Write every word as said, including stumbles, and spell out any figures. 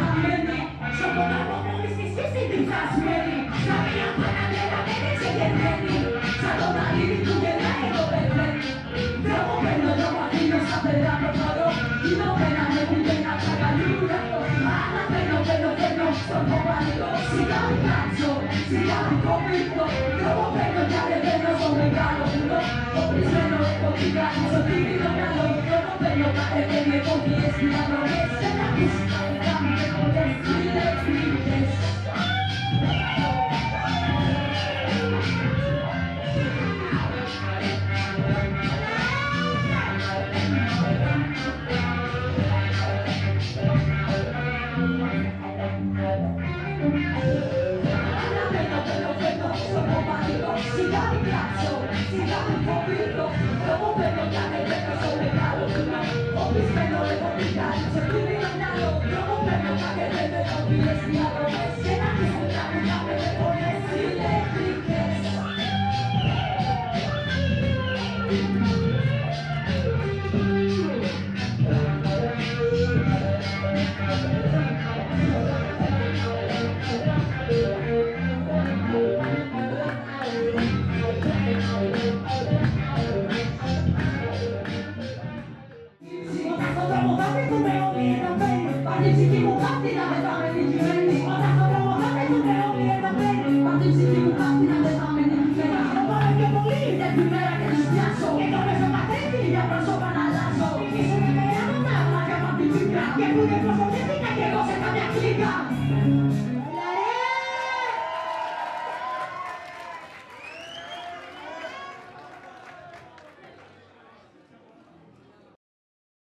χαμένοι. Στον ποτάμο μόλις κι εσείς είστε διχασμένοι. Σαν μια παναγέρα δεν είναι ξεγερμένη. Σαν το μαλλίδι που γελάει το πεθαίνει. Δρόμο παίρνω, δρόμο αφήνω, στα πέρα προχωρώ. Κοινό πέρα με που πέρα τα καλούρα. Άλλα παίρνω, παίρνω, παίρνω στον κομμάτιο. Σιγά μη κάτσω, σιγά μη κόβητο. Δρόμο παίρνω κι ανεβαίνω στο μεγάλο βουλό. Οπλισμένο έχω την κάνει στο τίμηνο μυαλό. Δρόμο παίρνω, κατεβαίνει, έχω πιες διαδρομές. Δεν ακούς, κάμε και πολλές φίλες, φίλες. Σιγά μη κάτσω, σιγά μη φοβηθώ. Δρόμο παίρνω κι ανεβαίνω στο μεγάλο βουνό. Οπλισμένο έχω την κάνει στο τίμηνο μυαλό. Δρόμο παίρνω κι ανεβαίνω, έχω πιες διαδρομές. Και να ακούς που τραγουδάμε με φωνές ηλεκτρικές. Participi mu fatti da me fame di giorni. Ora sono male come ogni era bene. Participi mu fatti da me fame di giorni. Non vuole più morire, più vera che ti spiasso. E come sono attenti, gli apro sopra l'asso. Che se ne vediamo una, una chiama più città. Che pure posso dire che cosa cambia clica.